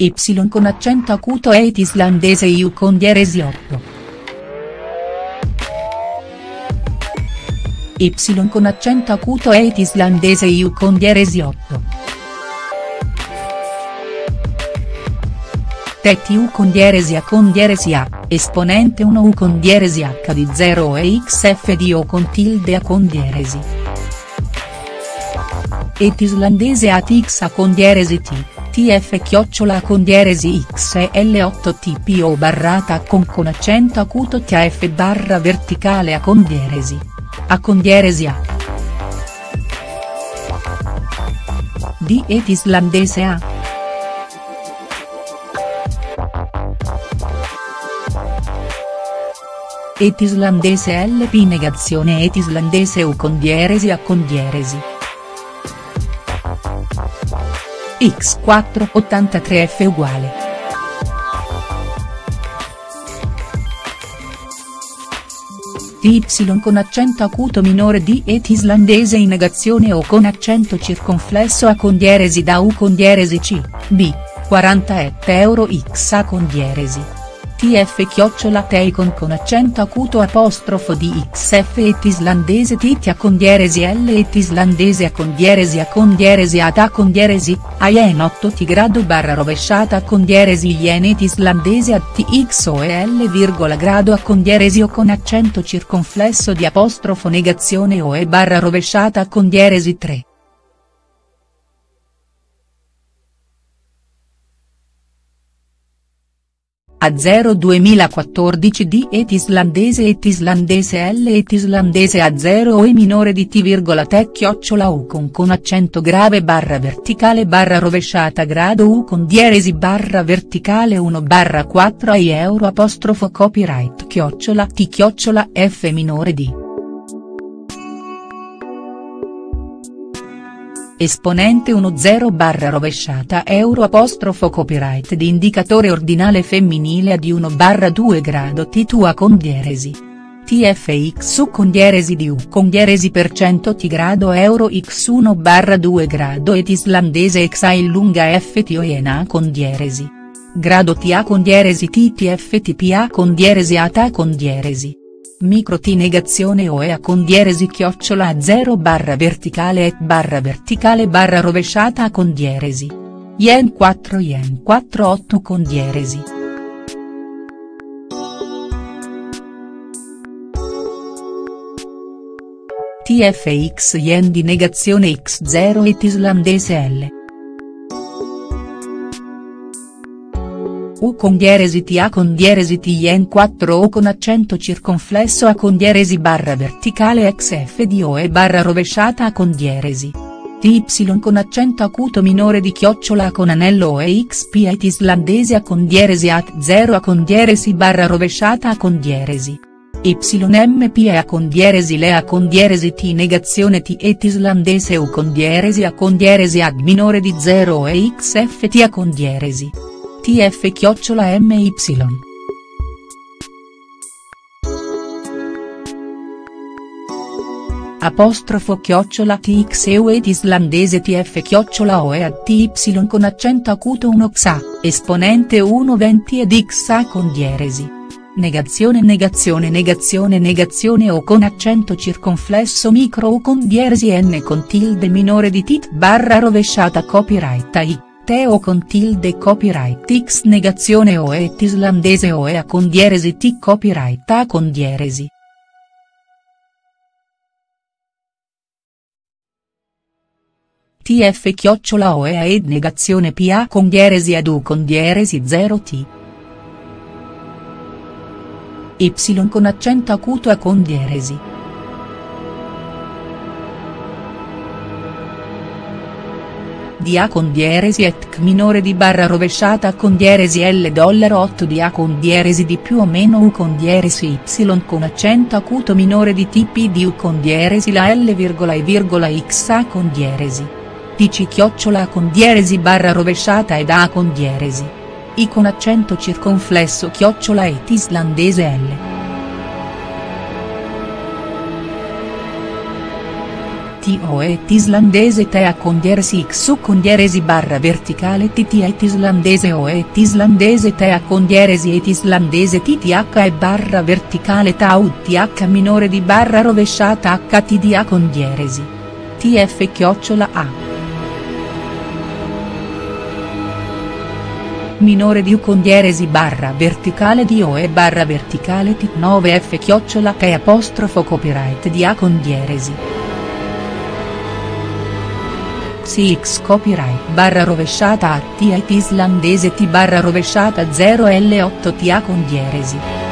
Y con accento acuto et islandese U con dieresi 8. Y con accento acuto et islandese U con dieresi 8. Tetti U con dieresi A, esponente 1 U con dieresi H di 0 e XF O con tilde A con dieresi. Et islandese ATX A con dieresi T, TF chiocciola A con dieresi XL8 TPO barrata con accento acuto TAF barra verticale A con dieresi. A con dieresi A. D et islandese A. Et islandese LP negazione et islandese U con dieresi A con dieresi. X4 83F uguale. TY con accento acuto minore D et islandese in negazione O con accento circonflesso A con dieresi da U con dieresi C, B, 40 euro X A con dieresi. TF chiocciola Teicon con accento acuto apostrofo di XF et islandese Titia con dieresi L et islandese A con dieresi ad A con dieresi, AIEN 8 T grado barra rovesciata A con dieresi IEN et islandese ad TX O e L virgola grado A con dieresi O con accento circonflesso di apostrofo negazione O e barra rovesciata A con dieresi 3. A 0 2014 D et islandese L et islandese A 0 O e minore di T Te chiocciola U con accento grave barra verticale barra rovesciata grado U con dieresi barra verticale 1 barra 4 ai euro apostrofo copyright chiocciola T chiocciola F minore di. Esponente 10 barra rovesciata euro apostrofo copyright di indicatore ordinale femminile di 1 barra 2 grado T tua con dieresi. TFX U con dieresi di U con dieresi % T grado euro X1 barra 2 grado et islandese XA in lunga FT O in A con dieresi. Grado TA con dieresi TTF TPA con dieresi ATA con dieresi. Micro T negazione O e A con dieresi chiocciola A 0 barra verticale et barra verticale barra rovesciata A con dieresi. IEN 4 8 con dieresi. TFX IEN di negazione X0 et islandese L. U con dieresi T A con dieresi T IEN 4 O con accento circonflesso A con dieresi barra verticale XF di O e barra rovesciata A con dieresi. TY con accento acuto minore di chiocciola A con anello O e XP et islandese A con dieresi at 0 A con dieresi barra rovesciata A con dieresi. YMP e A con dieresi Le A con dieresi T negazione T et islandese U con dieresi A con dieresi ad minore di 0 O e XF T A con dieresi. TF chiocciola MY. Apostrofo chiocciola TX EU ed islandese TF chiocciola O e ad TY con accento acuto 1 XA, esponente 1 20 ed XA con dieresi. Negazione O con accento circonflesso micro O con dieresi N con tilde minore di tit barra rovesciata copyright AI. Teo con tilde copyright X negazione O et islandese O e A con dieresi T copyright A con dieresi. TF chiocciola O e A ed negazione PA con dieresi ad U con dieresi 0 T. Y con accento acuto A con dieresi. Di A con dieresi et C minore di barra rovesciata A con dieresi L $8 di A con dieresi di più o meno U con dieresi Y con accento acuto minore di TP di U con dieresi la L e X A con dieresi. TC chiocciola A con dieresi barra rovesciata ed A con dieresi. I con accento circonflesso chiocciola et islandese L. TOET islandese tea con dieresi XU con dieresi barra verticale TTET islandese OET islandese tea con dieresi et islandese TTH e barra verticale TAU TH minore di barra rovesciata HTDA con dieresi. TF-A. Minore di U con dieresi barra verticale di O e barra verticale T9F T apostrofo copyright di A con dieresi. CX copyright barra rovesciata AT islandese T barra rovesciata 0L8 TA con dieresi.